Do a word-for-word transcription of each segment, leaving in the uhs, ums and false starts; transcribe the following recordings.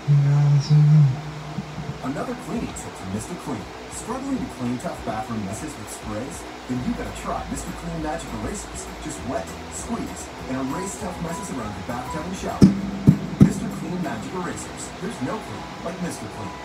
Another cleaning tip from Mister Clean. Struggling to clean tough bathroom messes with sprays? Then you gotta try Mister Clean Magic Erasers. Just wet, squeeze, and erase tough messes around your bathtub and shower. Mister Clean Magic Erasers. There's no clean like Mister Clean.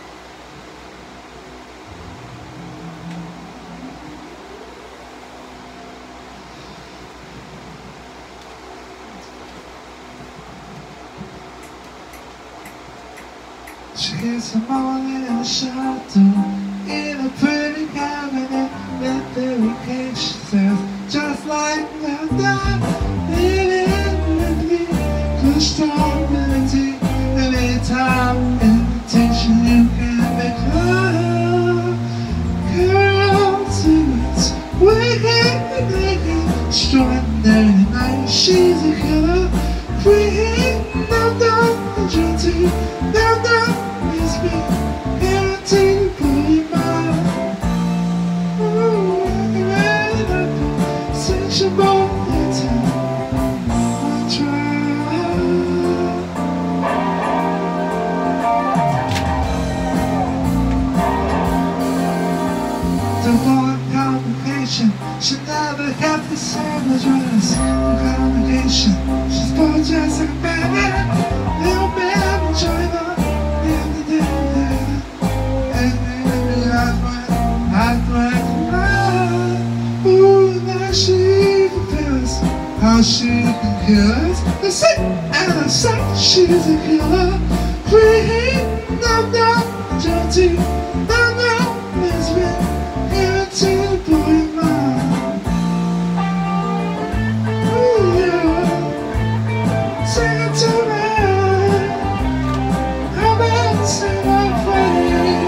She's a morning in the shadow, in a pretty cabinet, with the cage says, just like that, that, living with me, good stability, every time, invitation you can make her, girl, secrets, waking, naked, extraordinary night, she's a killer, free, down, down, guilty, down, down. Guaranteed to put you mine. Ooh, right up, since you're born your time, I try. The one complication, she never had the same address. The complication, she's born just like a baby, little baby China. How she can kill us, the sick and the sick, she's a killer. Free, down, down, guilty, down, down, lesbian, guaranteed to blow your mind. Ooh, yeah, sing it to me. How about to sing my friend?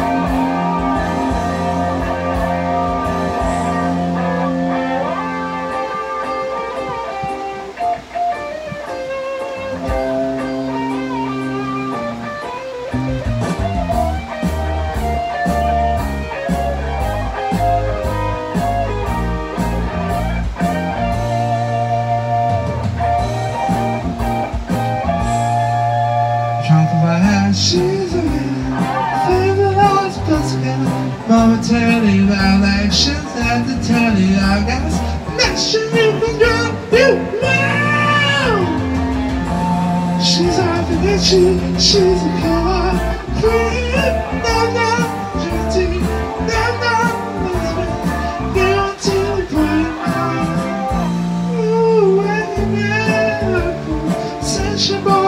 She's a winner, favorite last plus together. Momentarily violations at the telly, I guess. Next year you can drop you wow. She's out to get you, she's a killer. Free, down, down, guilty, down, down, lesbian, guaranteed to break my. Ooh, when you get up, sensual.